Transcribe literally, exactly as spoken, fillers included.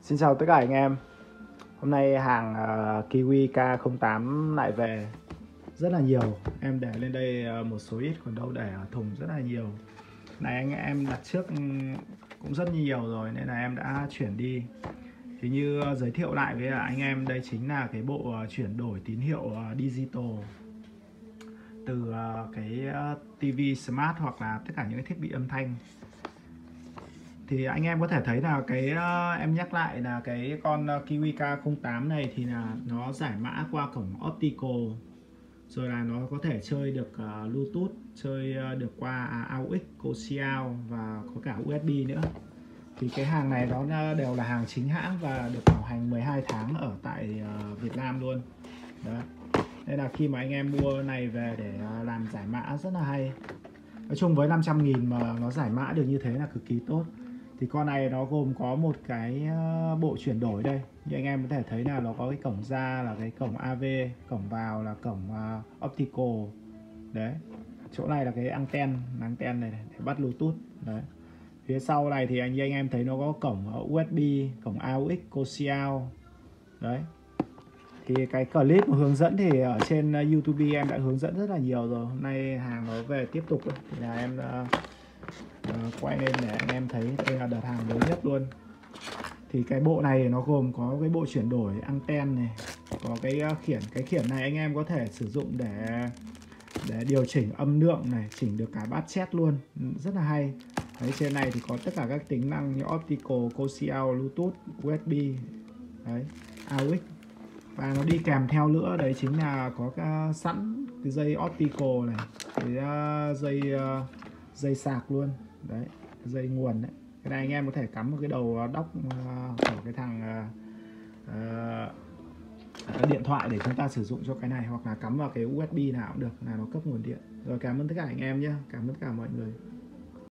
Xin chào tất cả anh em. Hôm nay hàng uh, Kiwi K không tám lại về rất là nhiều. Em để lên đây uh, một số ít, còn đâu để ở thùng rất là nhiều. Này anh em đặt trước cũng rất nhiều rồi nên là em đã chuyển đi. Thì như uh, giới thiệu lại với anh em, đây chính là cái bộ uh, chuyển đổi tín hiệu uh, digital từ uh, cái uh, ti vi smart hoặc là tất cả những cái thiết bị âm thanh. Thì anh em có thể thấy là cái uh, em nhắc lại là cái con uh, Kiwi K không tám này thì là nó giải mã qua cổng optical, rồi là nó có thể chơi được uh, Bluetooth, chơi uh, được qua à, a u ích, Coaxial và có cả u ét bê nữa. Thì cái hàng này nó đều là hàng chính hãng và được bảo hành mười hai tháng ở tại uh, Việt Nam luôn. Đó. Nên là khi mà anh em mua này về để uh, làm giải mã rất là hay. Nói chung với năm trăm nghìn mà nó giải mã được như thế là cực kỳ tốt. Thì con này nó gồm có một cái bộ chuyển đổi đây. Như anh em có thể thấy là nó có cái cổng ra là cái cổng a vê, cổng vào là cổng uh, optical. Đấy. Chỗ này là cái anten, anten này, này để bắt Bluetooth. Đấy. Phía sau này thì anh như anh em thấy nó có cổng u ét bê, cổng a u ích, Coaxial. Đấy. Thì cái clip hướng dẫn thì ở trên YouTube em đã hướng dẫn rất là nhiều rồi. Hôm nay hàng nó về tiếp tục thì là em uh, uh, quay lên để anh em thấy đây là đợt hàng mới nhất luôn. Thì cái bộ này nó gồm có cái bộ chuyển đổi anten này, có cái uh, khiển. Cái khiển này anh em có thể sử dụng để để điều chỉnh âm lượng này, chỉnh được cả bát chat luôn, rất là hay. Đấy, trên này thì có tất cả các tính năng như optical, Coaxial, Bluetooth, u ét bê, đấy, a u ích. Và nó đi kèm theo nữa đấy chính là có cái sẵn cái dây optical này, cái uh, dây uh, dây sạc luôn đấy, dây nguồn đấy. Cái này anh em có thể cắm một cái đầu dock uh, của cái thằng uh, uh, điện thoại để chúng ta sử dụng cho cái này, hoặc là cắm vào cái u ét bê nào cũng được, là nó cấp nguồn điện. Rồi cảm ơn tất cả anh em nhé, cảm ơn tất cả mọi người.